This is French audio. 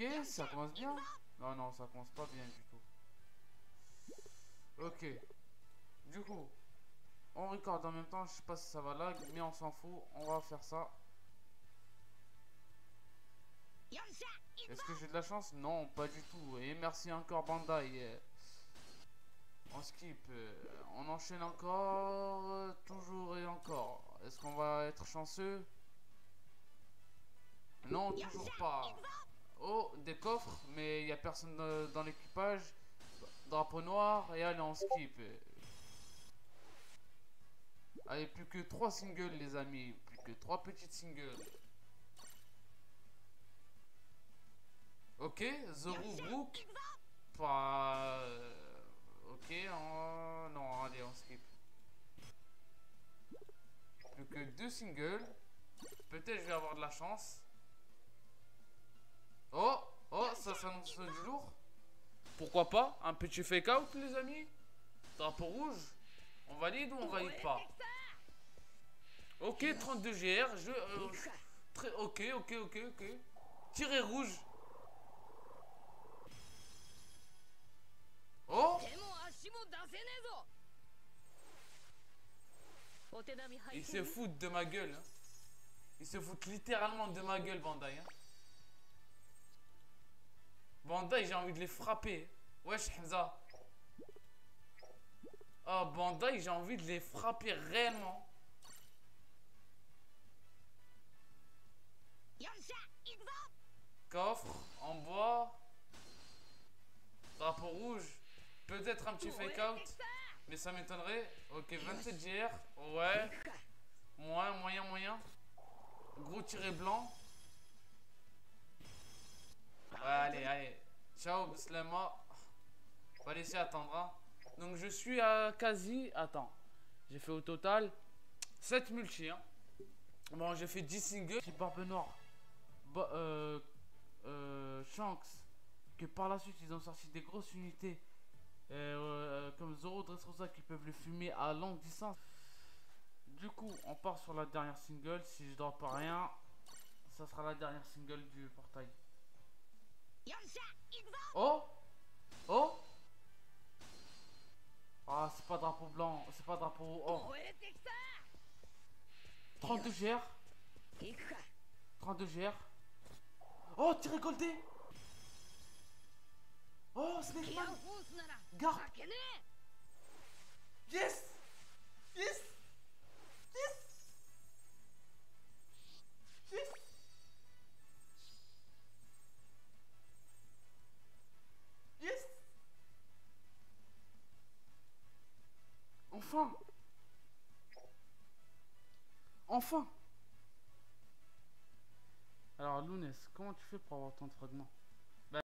Ok, ça commence bien. Non, non, ça commence pas bien du tout. Ok. Du coup, on record en même temps. Je sais pas si ça va lag, mais on s'en fout. On va faire ça. Est-ce que j'ai de la chance? Non, pas du tout. Et merci encore Bandai. On skip. On enchaîne encore. Toujours et encore. Est-ce qu'on va être chanceux? Non, toujours pas. Oh, des coffres, mais il n'y a personne dans l'équipage. Drapeau noir, et allez, on skip. Allez, plus que 3 singles, les amis. Plus que 3 petites singles. Ok, Zoro Brook. Pas. Ok, non, allez, on skip. Plus que 2 singles. Peut-être je vais avoir de la chance. Oh, oh, ça s'annonce du lourd. Pourquoi pas? Un petit fake out, les amis. Drapeau rouge. On valide ou on valide pas? Ok, 32 GR. Très, ok. Tiré rouge. Oh! Ils se foutent de ma gueule. Hein. Ils se foutent littéralement de ma gueule, Bandai. Hein. Bandai, j'ai envie de les frapper. Wesh, Hamza. Oh, Bandai, j'ai envie de les frapper réellement. Coffre, en bois. Drapeau rouge. Peut-être un petit fake out. Mais ça m'étonnerait. Ok, 27 GR. Ouais. Moyen. Gros tiré blanc. Ouais, allez. Ciao, Bislama. On va laisser attendre. Hein. Donc, je suis à quasi. Attends. J'ai fait au total 7 multi. Hein. Bon, j'ai fait 10 singles. J'ai Barbe Noire. Shanks. Que par la suite, ils ont sorti des grosses unités. Comme Zoro Dressrosa qui peuvent le fumer à longue distance. Du coup, on part sur la dernière single. Si je drop pas rien, ça sera la dernière single du portail. Oh! Oh! Ah, c'est pas drapeau blanc, c'est pas drapeau or. 32 GR. 32 GR. Oh, tiré goldé! Oh, Snake Man! Garde! Yes! Yes! Yes! Enfin! Alors, Lounès, comment tu fais pour avoir ton fragment?